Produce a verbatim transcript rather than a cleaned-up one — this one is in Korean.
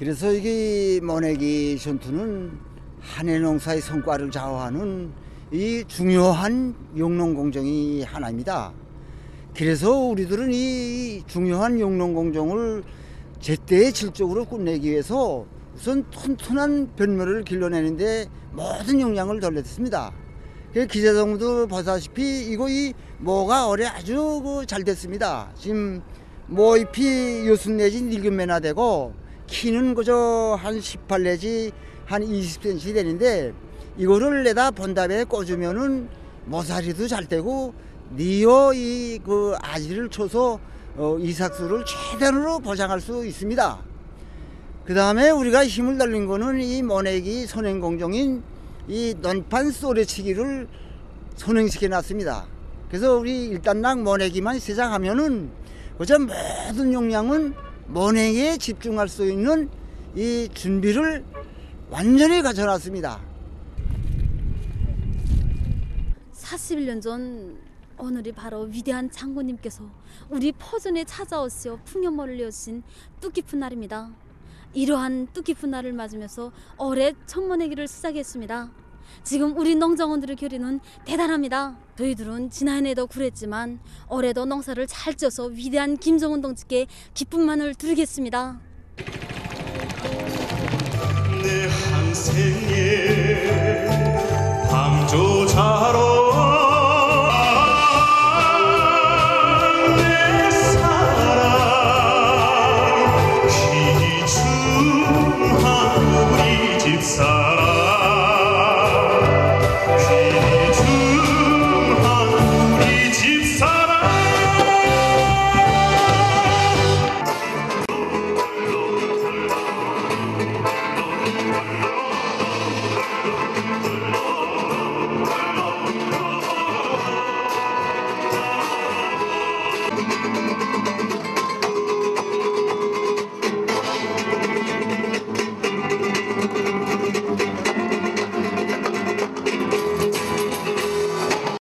그래서 이게 모내기 전투는 한해 농사의 성과를 좌우하는 이 중요한 용농공정이 하나입니다. 그래서 우리들은 이 중요한 용농공정을 제때의 질적으로 끝내기 위해서 우선 튼튼한 변모를 길러내는데 모든 역량을 돌렸습니다. 기자정부도 보다시피 이거 이 모가 올해 아주 잘 됐습니다. 지금 모잎이 여섯 내지 일곱 매나 되고 키는 그저 한 십팔 내지 한 이십 센티미터 되는데 이거를 내다 본답에 꽂으면은 모사리도 잘 되고 니어 이 그 아지를 쳐서 어 이삭수를 최대로 보장할 수 있습니다. 그 다음에 우리가 힘을 달린 거는 이 모내기 선행공정인 이 논판 쏘레치기를 선행시켜 놨습니다. 그래서 우리 일단락 모내기만 시작하면은 그저 모든 역량은 모내기에 집중할 수 있는 이 준비를 완전히 갖춰놨습니다. 사십일 년 전 오늘이 바로 위대한 장군님께서 우리 포전에 찾아오시어 풍년모를 여신 뜻깊은 날입니다. 이러한 뜻깊은 날을 맞으면서 올해 첫 모내기를 시작했습니다. 지금 우리 농장원들의 결의는 대단합니다. 저희들은 지난해도 그랬지만 올해도 농사를 잘 쪄서 위대한 김정은 동지께 기쁨만을 드리겠습니다. 내 한 생에 방조자로